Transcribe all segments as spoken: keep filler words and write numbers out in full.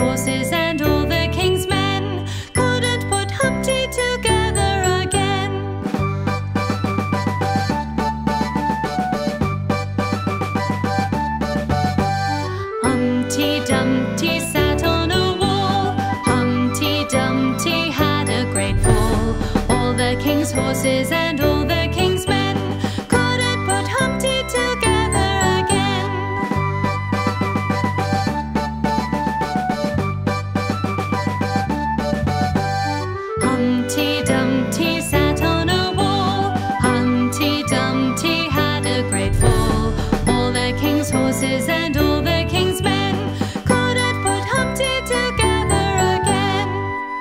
horses and all the king's men couldn't put Humpty together again. Humpty Dumpty sat on a wall. Humpty Dumpty had a great fall. All the king's horses and all the king's men couldn't put Humpty together again. Humpty Dumpty sat on a wall. Humpty Dumpty had a great fall. All the king's horses and all the king's men couldn't put Humpty together again.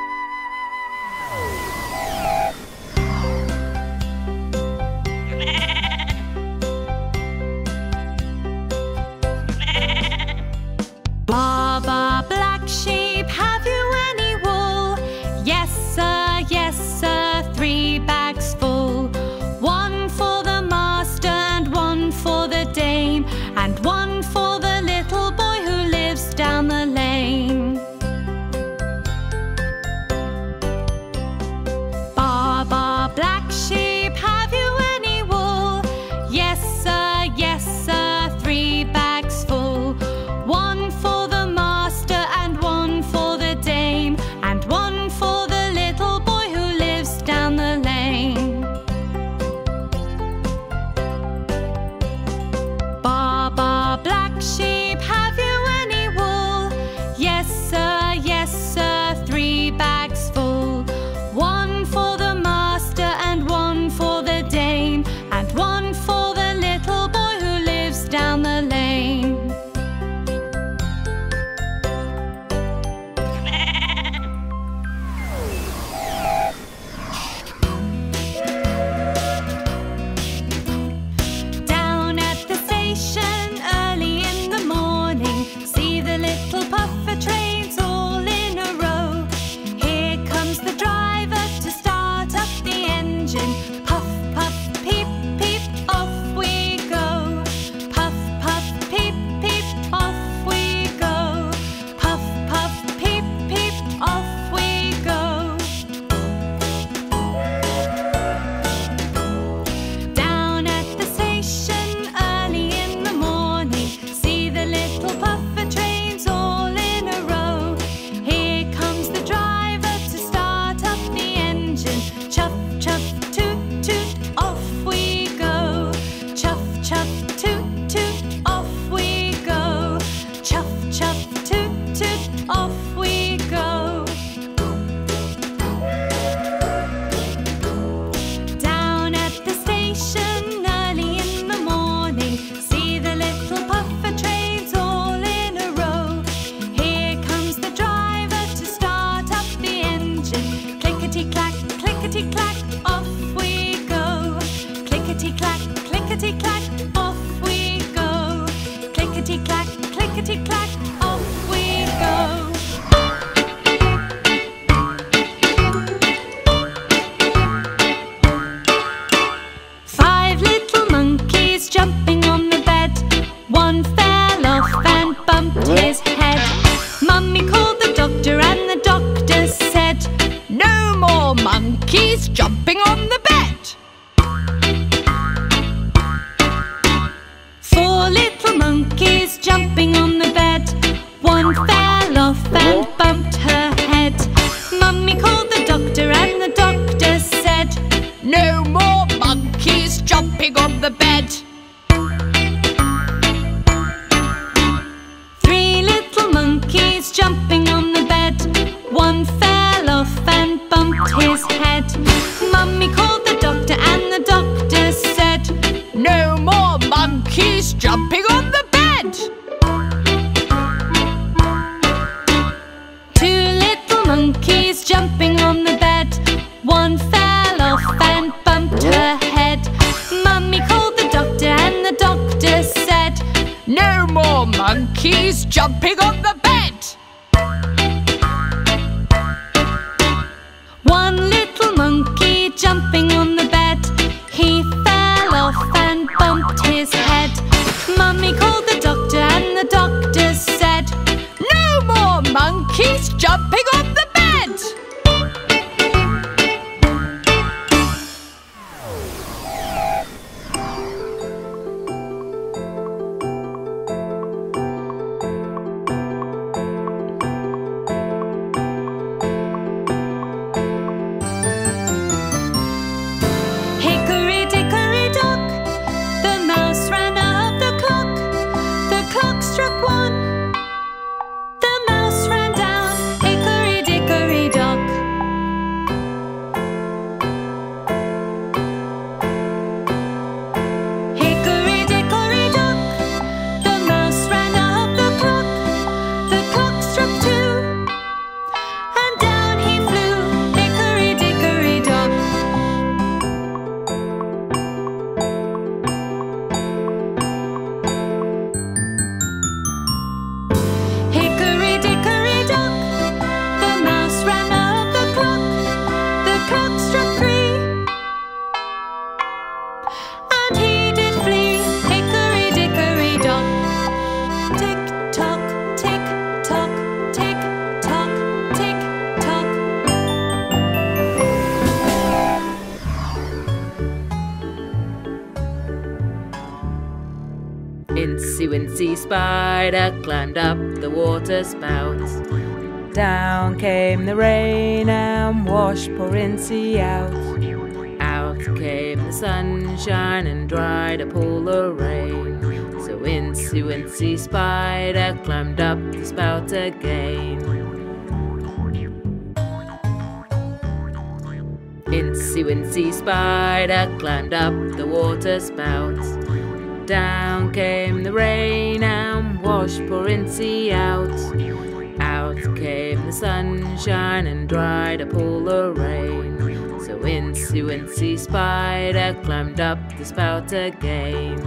Baba Black Sheep, have you any wool? Yes sir, yes sir, three bags full. One for the master and one for the dame, and one for the little boy who lives down the lane. Baba Black Sheep, have you any wool? Yes sir, yes sir, three bags full. One for the master and one for the dame, and one for the little boy who lives down the lane. Baba Black Sheep, have you any wool? Yes sir, yes sir, three bags full. One for the master and one for the dame, and one for the little boy who lives down the lane. Down at the station early in the morning, see the little puffer trains all in a row. Here comes the driver to start up the engine. Puff, puff, peep, peep, off we go. Puff, puff, peep, peep, off we go. Puff, puff, peep, peep, off we go. Down at the station early in the morning, see the little puffer trains all in a row. Here comes the driver to start up the engine. Chuff, chuff, toot, toot, off we go. Chuff, chuff, toot, toot, off we go. Chuff, chuff, toot, toot, off we go. Down at the station early in the morning, see the little puffer trains all in a row. Here comes the driver to start up the engine. Clickety-clack, clickety-clack, off we go. Clickety-clack, clickety-clack, off we go. Clickety-clack, clickety-clack, off we go. Five little monkeys jumping on the bed. One fell off and bumped his head. Mummy called the doctor and the doctor said, "No more monkeys jumping on the bed." Four little monkeys jumping on the bed. One fell off and bumped her head. Mummy called the doctor and the doctor said, "No more monkeys jumping on the bed." Three little monkeys jumping on the bed. One fell off and bumped his head. Mummy called the doctor and the doctor said, "No more monkeys jumping on the bed." Two little monkeys jumping on the bed. One fell off and bumped her head. Mummy called the doctor and the doctor said, "No more monkeys jumping on the bed." One monkeys jumping on the bed. Hickory dickory dock, the mouse ran up the clock. The clock struck one. The mouse ran down, hickory dickory dock. Hickory dickory dock, the mouse ran up the clock. The clock struck two, and down he flew, hickory dickory dock. Hickory dickory dock, the mouse ran up the clock. The clock struck three, and he did flee, hickory dickory dock. Tick tock, tick tock, tick tock, tick tock. Incy Wincy Spider climbed up the water spout. Down came the rain and washed poor Incy out. Out came the sunshine and dried up all the rain. So Incy Wincy Spider climbed up the spout again. Incy Wincy Spider climbed up the water spout. Down came the rain and washed poor Incy out. Out came the sunshine and dried up all the rain. So Incy Wincy Spider climbed up the spout again.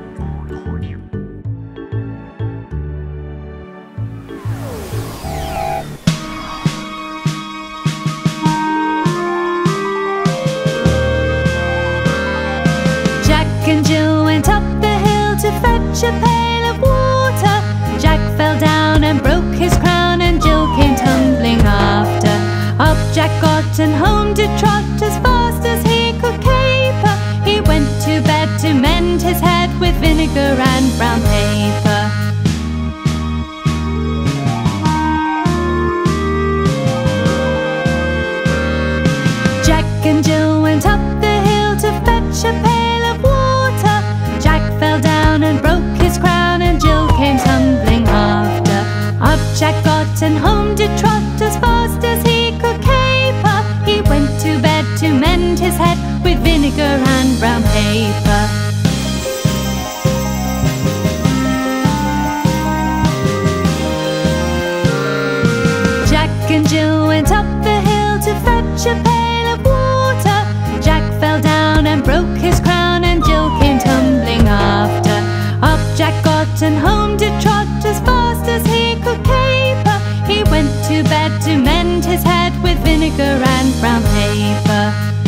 Jack and Jill went up the hill to fetch a pail of water. Jack fell down and broke his crown, and Jill came tumbling after. Up Jack got and home did trot as fast as he could caper. He went to bed to mend his head with vinegar and brown paper. Jack and Jill went up the hill to fetch a pail of water. Jack fell down and broke his crown, and Jill came tumbling after. Up Jack got and home did trot as fast as he could caper. He went to bed to mend his head with vinegar and brown paper. Jack and Jill went up the hill to fetch a pail of water. Jack fell down and broke his crown, and Jill came tumbling after. Up Jack got and home did trot as fast as he could caper. He went to bed to mend his head with vinegar and brown paper.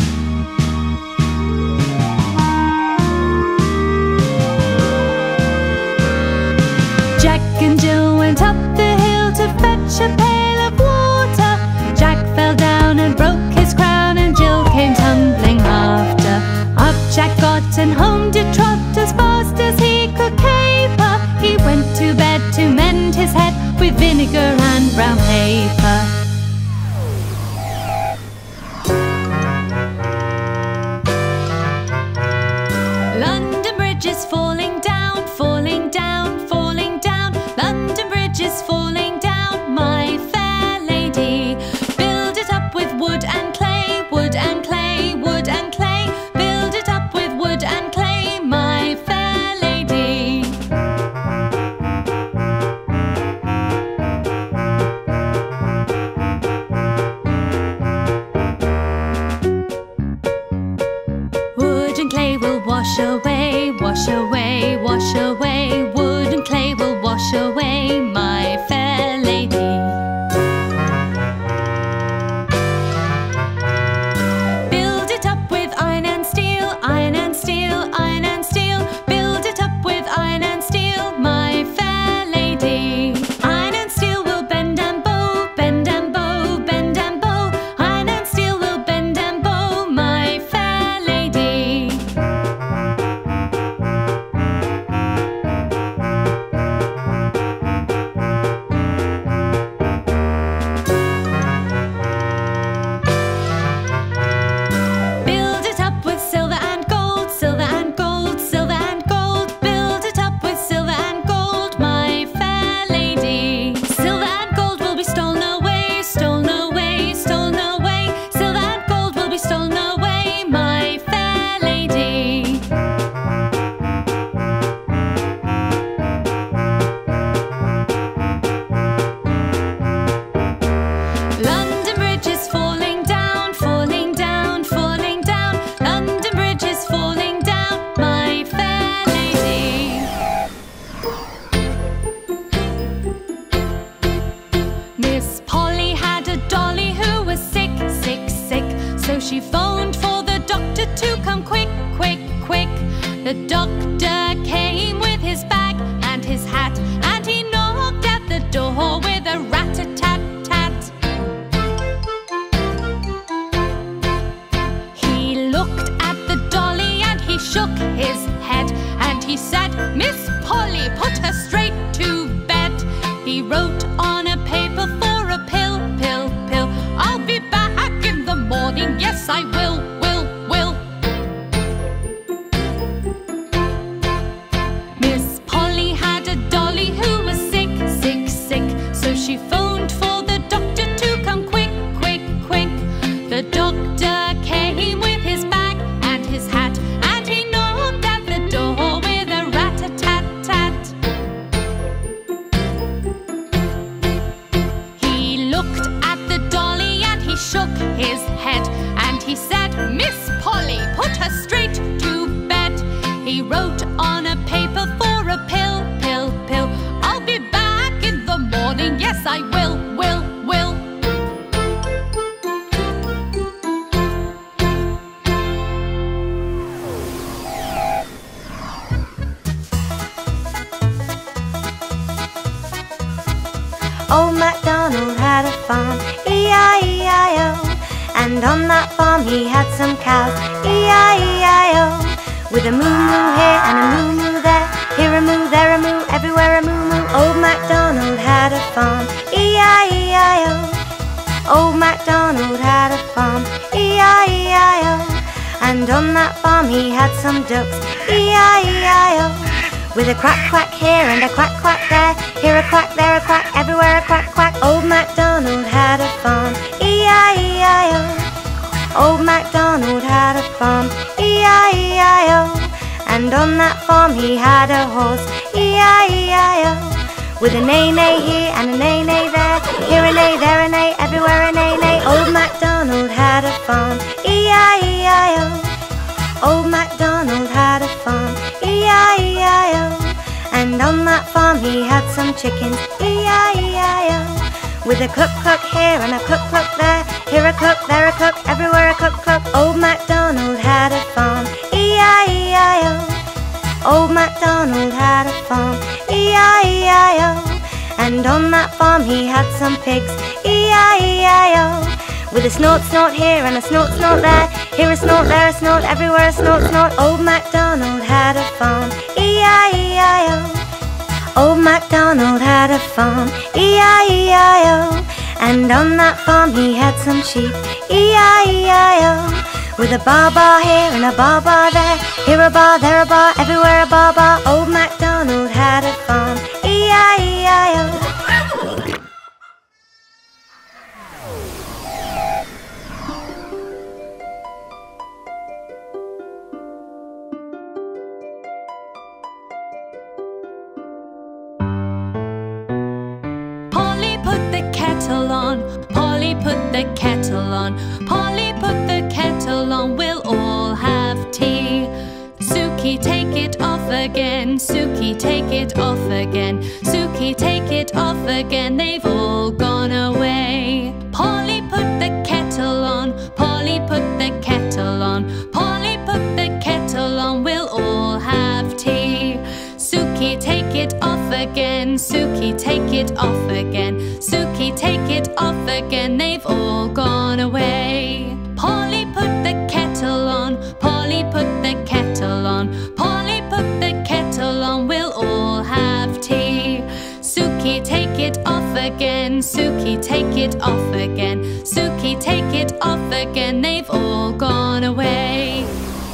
Jack and Jill went up the hill to fetch a pail of water. Jack fell down and broke his crown, and Jill came tumbling after. Up Jack got and home did trot as fast as he could caper. He went to bed to mend his head with vinegar and brown paper. London Bridge is falling down, falling down, falling down. London Bridge is falling down, my fair lady. Build it up with wood and clay, wood and clay, wood and clay. Build it up with wood and clay, my fair lady. Wood and clay will wash away, wash away, wash away. Wood and clay will wash away, my fair lady. Build it up with iron and steel, iron and steel, iron and steel. Build it up with iron and steel, my fair lady. Iron and steel will bend and bow, Miss Polly had a dolly who was sick, sick, sick. So she phoned for the doctor to come quick, quick, quick. The doctor came with his bag and his hat, and he knocked at the door with a rat-a-tat-tat. He looked at the dolly and he shook his head, and he said, "Miss Polly, put her straight to bed." He wrote on a paper for a pill, pill, pill. "I'll be back in the morning, yes I will, will, will." Miss Polly had a dolly who was sick, sick, sick. So she phoned for the doctor to come quick, quick, quick. The doctor came with his bag and his hat, and he knocked at the door with a rat-a-tat-tat. He looked at the dolly and he shook his head, and he said, "Miss Polly, put her straight to bed." He wrote on a paper for a pill, pill, pill. "I'll be back in the morning, yes I will, will, will." Old MacDonald had a farm, E I E I O. And on that farm he had some cows, E I E I O. With a moo-moo here and a moo-moo there, here a moo, there a moo, everywhere a moo-moo. Old MacDonald had a farm, E I E I O. Old MacDonald had a farm, E I E I O. And on that farm he had some ducks, E I E I O. With a quack quack here and a quack quack there, here a quack, there a quack, everywhere a quack quack. Old MacDonald had a farm, E I E I O. Old MacDonald had a farm, E I E I O. And on that farm he had a horse, E I E I O. With a neigh-neigh here and a neigh-neigh there, here a neigh, there a neigh, everywhere a neigh-neigh. Old MacDonald had a farm, E I E I O. Old MacDonald had a farm, E I E I O. And on that farm he had some chickens, E I E I O. With a cluck-cluck here and a cluck-cluck there, here a cluck, there a cluck, everywhere a cluck-cluck. Old MacDonald had a farm, E I E I O. Old MacDonald had a farm, E I E I O. And on that farm he had some pigs, E I E I O. With a snort, snort here and a snort, snort there, here a snort, there a snort, everywhere a snort, snort. Old MacDonald had a farm, E I E I O. Old MacDonald had a farm, E I E I O. And on that farm he had some sheep, E I E I O. With a bar-bar here and a bar-bar there, here a bar, there a bar, everywhere a bar-bar. Old MacDonald had a farm, E I E I O. Polly put the kettle on, Polly put the kettle on, Polly put the kettle on, we'll all have tea. Suki, take it off again, Suki, take it off again, Suki, take it off again, they've all gone away. Polly put the kettle on, Polly put the kettle on, Polly put the kettle on, we'll all have tea. Suki, take it off again, Suki, take it off again, Suki, take it off again, they've all gone away. Polly put the kettle on, Polly put the kettle on, Polly put the kettle on, we'll all have tea. Suki, take it off again, Suki, take it off again, Suki, take it off again, they've all gone away.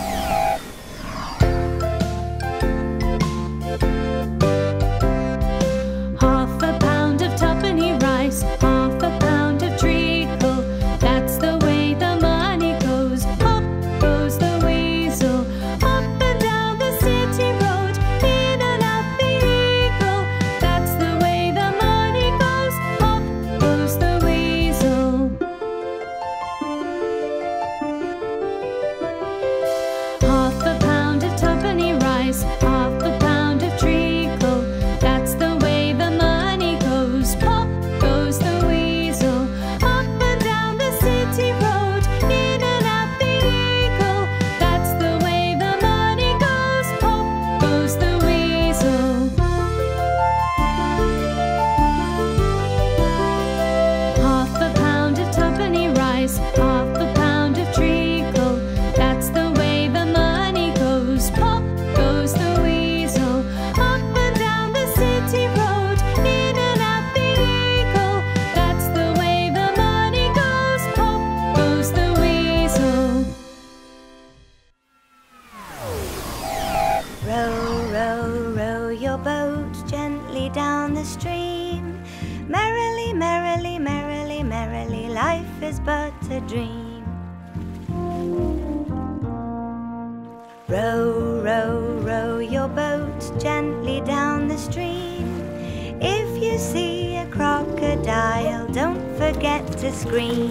Half a pound of tuppenny rice, half a pound of treacle, that's the way the money goes. Up goes the weasel, up and down the city road, in and out the eagle, that's the way the money goes. Up goes the weasel. Half a pound of twopenny rice, half a pound of treacle. That's the way the money goes. Pop goes the weasel, up and down the city road, in and out the eagle. That's the way the money goes. Pop goes the weasel. Row, row, row your boat gently down the stream. Merrily, merrily, merrily, merrily, life is but a dream. Row, row, row your boat gently down the stream. If you see a crocodile, don't forget to scream.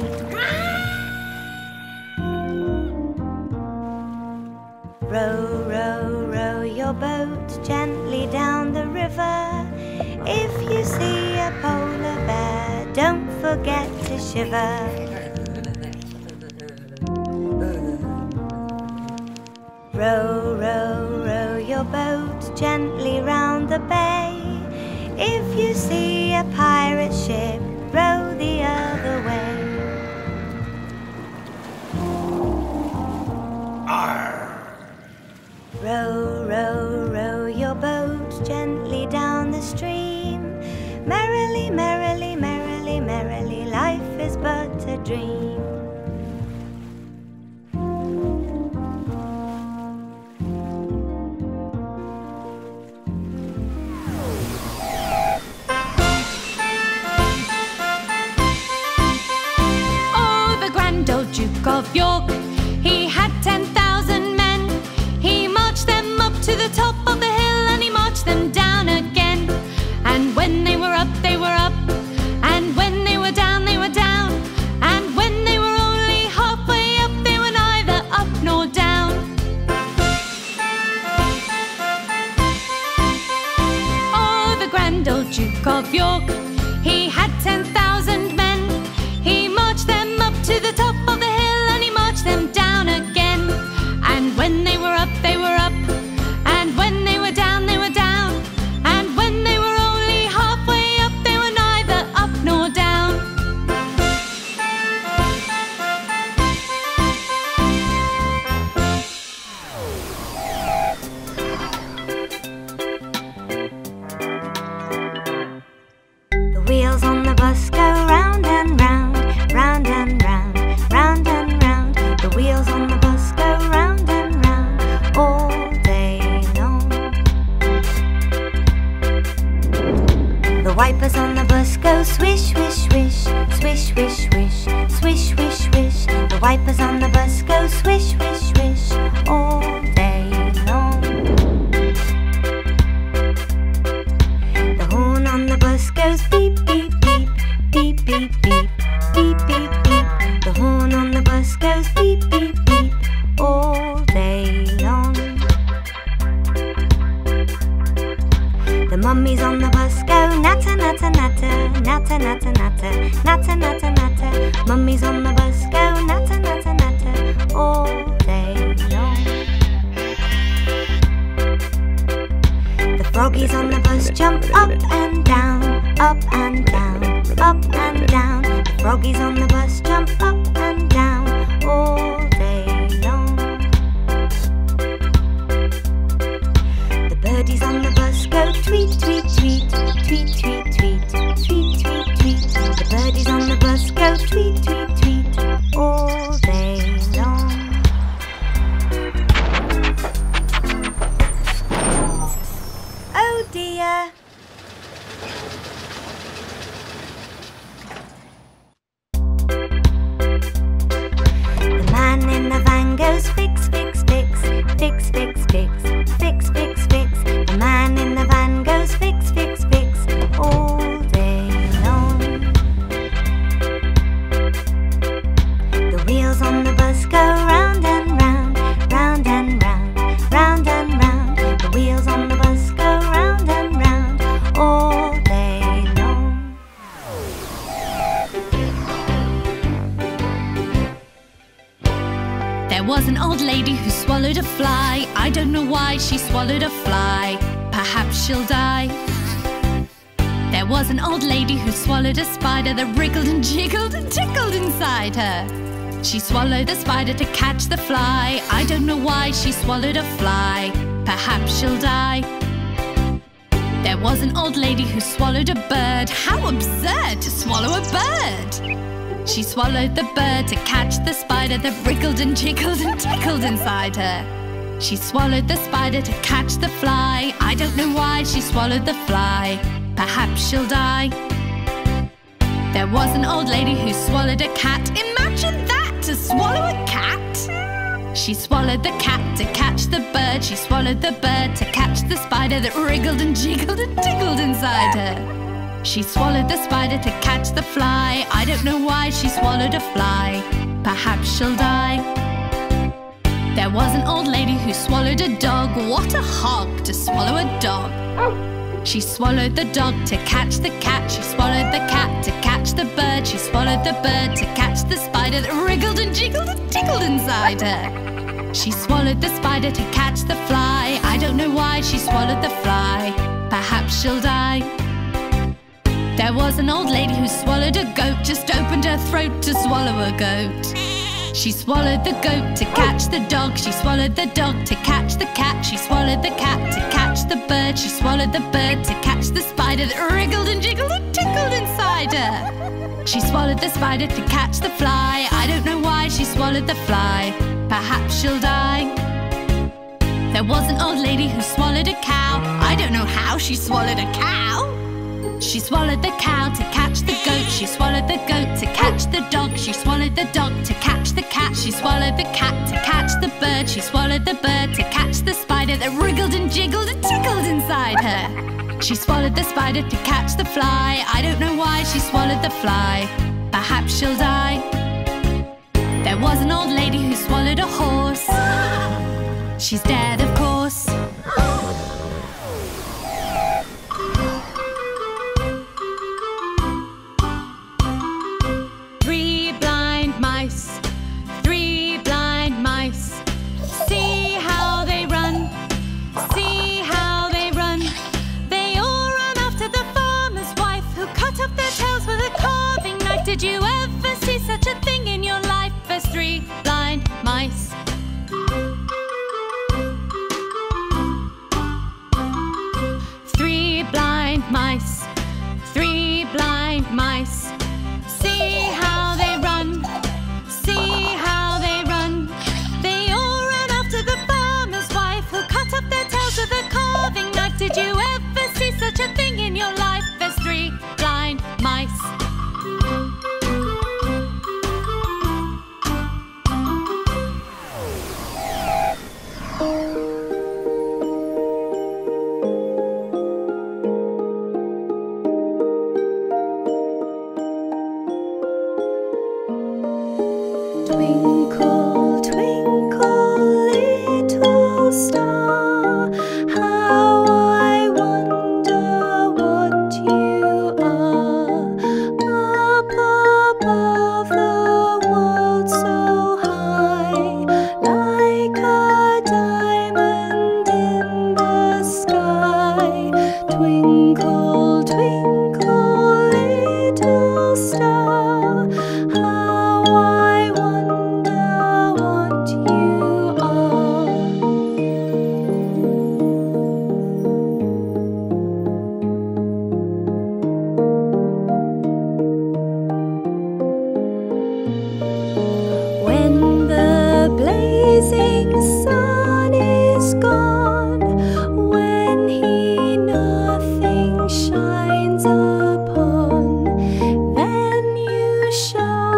Row, row, row your boat gently down the river. If you see a polar bear, don't forget to shiver. Row, row, row your boat gently round the bay. If you see a pirate ship, row the other way. Row, row, row your boat gently down the stream. Merrily, merrily, merrily, merrily, life is but a dream. Oh, the grand old Duke of York, he had ten thousand men. He marched them up to the top of the hill, and he marched them down again. And when they were up, they were up, and when they were down, they were down. And when they were only halfway up, they were neither up nor down. Oh, the grand old Duke of York, he had ten thousand men. He marched them up to the top of the hill, and he marched them down again. And when they were up, they were up, and when they were down, they were down. And when they were only halfway up, they were neither up nor down. The wheels on the bus go round and round, round and round, round and round. The wheels on the bus go round and round all day long. The wipers on the bus go swish, swish, swish, swish, swish, swish, swish, swish, swish. The wipers on the bus go swish, swish, swish all day long. The horn on the bus goes beep, beep, beep, beep, beep, beep, beep, beep, beep. The horn on the bus goes beep, beep, beep all day long. The mummies on the bus go natter, natter, natter, natter, natter, natter, natter, natter, natter. Mummies on the bus go natter, natter, natter all day long. The froggies on the bus jump up and down, up and down, up and down. The froggies on the bus jump up and down all day long. The birdies on the bus go tweet, tweet, tweet, tweet, tweet, tweet, tweet, tweet, tweet. The birdies on the bus go tweet, tweet, tweet all day long. Oh dear. The man in the van goes fix, fix, fix, fix, fix, fix, fix, fix, fix. The man in the van goes fix, fix, fix all day long. The wheels on the bus go round and round, round and round, round and round. The wheels on the bus go round and round all day long. There was an old lady who swallowed a fly. I don't know why she swallowed a fly. Perhaps she'll die. There was an old lady who swallowed a spider that wriggled and jiggled and tickled inside her. She swallowed the spider to catch the fly. I don't know why she swallowed a fly. Perhaps she'll die. There was an old lady who swallowed a bird. How absurd to swallow a bird! She swallowed the bird to catch the spider that wriggled and jiggled and tickled inside her. She swallowed the spider to catch the fly. I don't know why she swallowed the fly. Perhaps she'll die. There was an old lady who swallowed a cat. Imagine that, to swallow a cat! She swallowed the cat to catch the bird. She swallowed the bird to catch the spider that wriggled and jiggled and tickled inside her. She swallowed the spider to catch the fly. I don't know why she swallowed a fly. Perhaps she'll die. There was an old lady who swallowed a dog. What a hog to swallow a dog! She swallowed the dog to catch the cat. She swallowed the cat to catch the bird. She swallowed the bird to catch the spider that wriggled and jiggled and tickled inside her. She swallowed the spider to catch the fly. I don't know why she swallowed the fly. Perhaps she'll die. There was an old lady who swallowed a goat. Just opened her throat to swallow a goat. She swallowed the goat to catch the dog. She swallowed the dog to catch the cat. She swallowed the cat to catch the bird. She swallowed the bird to catch the spider that wriggled and jiggled and tickled inside her. She swallowed the spider to catch the fly. I don't know why she swallowed the fly. Perhaps she'll die. There was an old lady who swallowed a cow. I don't know how she swallowed a cow. She swallowed the cow to catch the goat. She swallowed the goat to catch the dog. She swallowed the dog to catch the cat. She swallowed the cat to catch the bird. She swallowed the bird to catch the spider that wriggled and jiggled and tickled inside her. She swallowed the spider to catch the fly. I don't know why she swallowed the fly. Perhaps she'll die. There was an old lady who swallowed a horse. She's dead, of course. Three blind mice, three blind mice. See how they run, see how they run. They all run after the farmer's wife, who cut off their tails with a carving knife. Did you ever see such a thing in your life as three blind mice? Three blind mice, three blind mice. See how they run, see how they run. They all run after the farmer's wife, who cut off their tails with a carving knife. Did you ever see such a thing in your life as three blind mice? Twinkle, twinkle, little star, how I wonder what you are. Up above the world so high, like a diamond in the sky. Twinkle, twinkle, little star, how I wonder what you are. When the blazing sun is gone, when he nothing shines upon, then you shall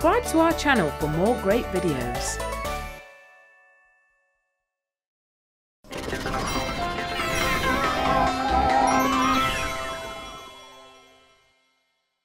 subscribe to our channel for more great videos.